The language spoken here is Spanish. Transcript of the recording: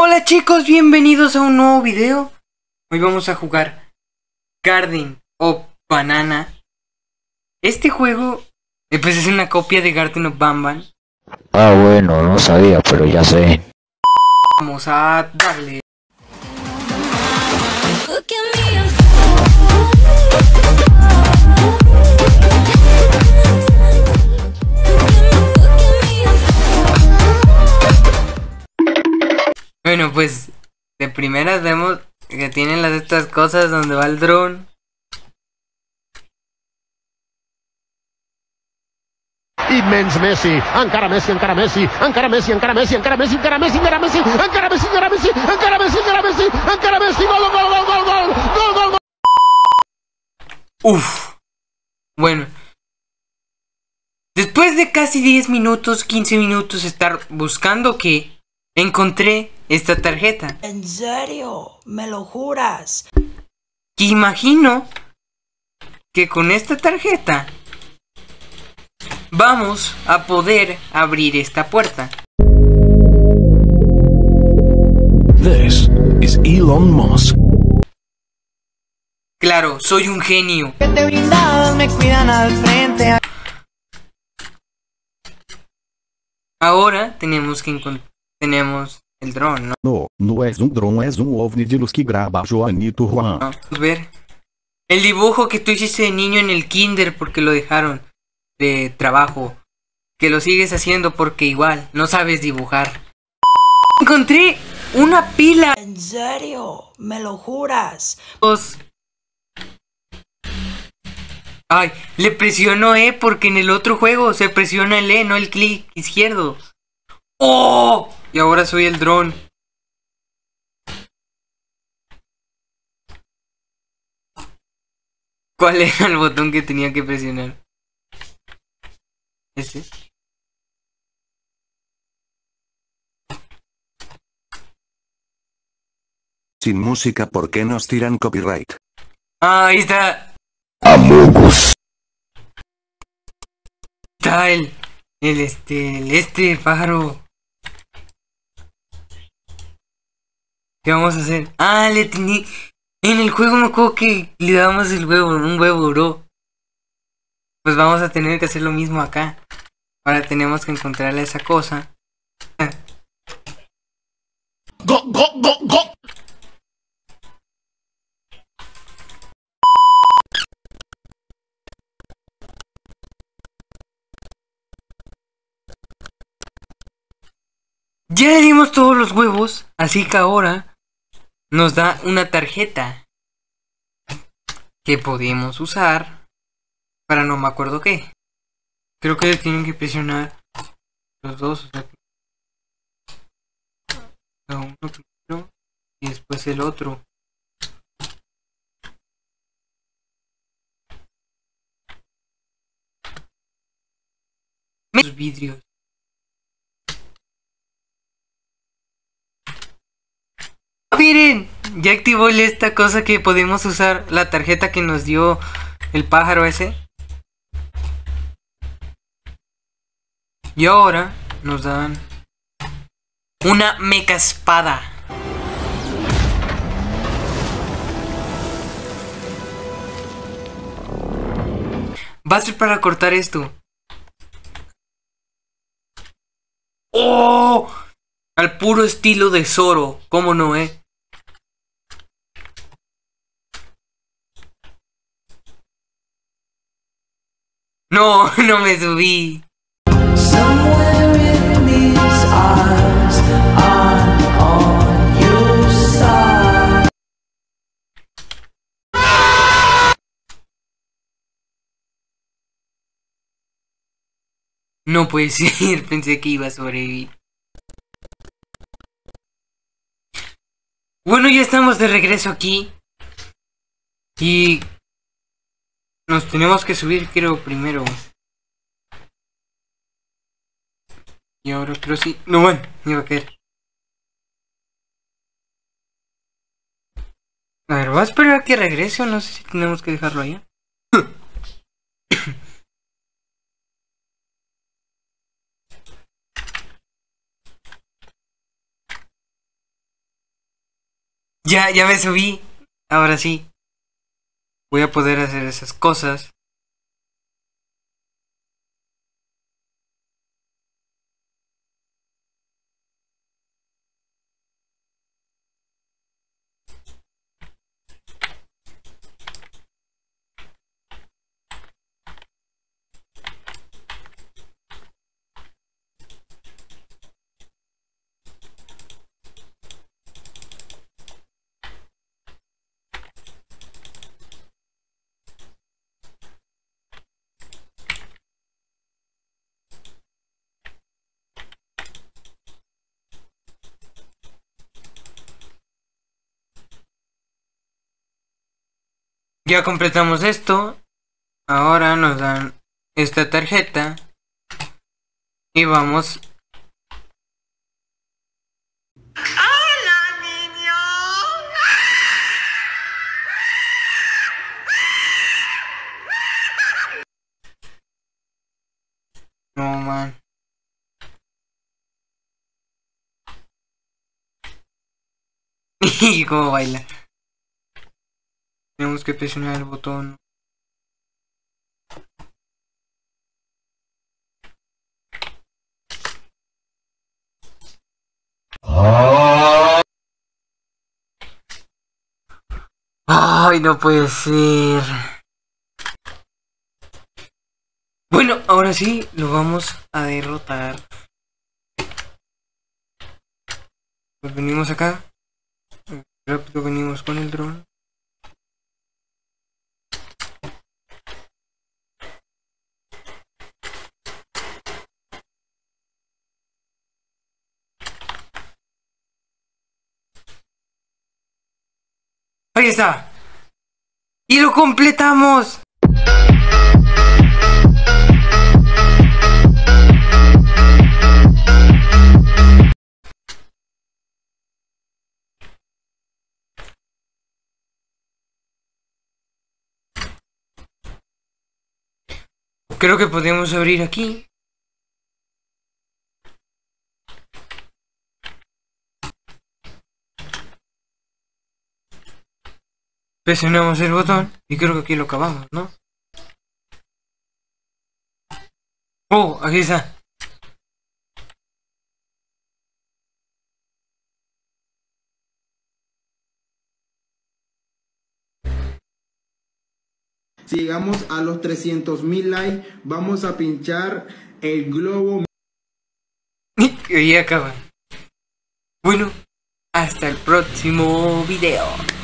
Hola chicos, bienvenidos a un nuevo video. Hoy vamos a jugar Garden of Banana. Este juego pues es una copia de Garden of Banban. Ah, bueno, no sabía, pero ya sé. Vamos a darle. Bueno, pues de primeras vemos que tienen estas cosas donde va el dron. Immens Messi, encara Messi, encara Messi, encara Messi, encara Messi, encara Messi, encara Messi, encara Messi, encara Messi, encara Messi, encara Messi, encara Messi, encara Messi, gol, gol, gol, gol, gol, gol, gol, gol. Uf. Bueno. Después de casi 10 minutos, 15 minutos estar buscando que encontré esta tarjeta. ¿En serio? ¿Me lo juras? Y imagino que con esta tarjeta vamos a poder abrir esta puerta. This is Elon Musk. Claro, soy un genio. Te brindadas me cuidan al frente. Ahora tenemos el dron, ¿no? No es un dron, es un ovni de los que graba Joanito Juan. Vamos a ver. El dibujo que tú hiciste de niño en el kinder porque lo dejaron de trabajo. Que lo sigues haciendo porque igual no sabes dibujar. Encontré una pila. ¿En serio? ¿Me lo juras? Ay, le presiono E porque en el otro juego se presiona el E, no el clic izquierdo. ¡Oh! Y ahora soy el dron. ¿Cuál era el botón que tenía que presionar? ¿Ese? Sin música, ¿por qué nos tiran copyright? Ah, ahí está. Amogus. Está el pájaro. ¿Qué vamos a hacer? Ah, le tenía. En el juego me acuerdo que le damos un huevo, bro. Pues vamos a tener que hacer lo mismo acá. Ahora tenemos que encontrarle esa cosa. Go, go, go, go. Ya le dimos todos los huevos, así que ahora nos da una tarjeta que podemos usar para no me acuerdo qué. Creo que tienen que presionar los dos, o sea, uno primero y después el otro. Los vidrios. Miren, ya activó esta cosa que podemos usar, la tarjeta que nos dio el pájaro ese. Y ahora nos dan una mecha espada. Va a ser para cortar esto. ¡Oh! Al puro estilo de Zoro, ¿cómo no, No, no me subí. No puede ser, pensé que iba a sobrevivir. Bueno, ya estamos de regreso aquí. Y nos tenemos que subir, creo, primero. Y ahora creo sí. No, bueno, me iba a caer. A ver, ¿va a esperar a que regrese o no sé si tenemos que dejarlo allá? Ya me subí. Ahora sí. Voy a poder hacer esas cosas. Ya completamos esto. Ahora nos dan esta tarjeta. Y vamos. No, man. Y cómo baila. Tenemos que presionar el botón. Ay, no puede ser. Bueno, ahora sí lo vamos a derrotar. Pues venimos acá. Rápido venimos con el dron. Ahí está. Y lo completamos. Creo que podemos abrir aquí. Presionamos el botón y creo que aquí lo acabamos, ¿no? Oh, aquí está. Si llegamos a los 300,000 likes, vamos a pinchar el globo. Y ahí acaba. Bueno, hasta el próximo video.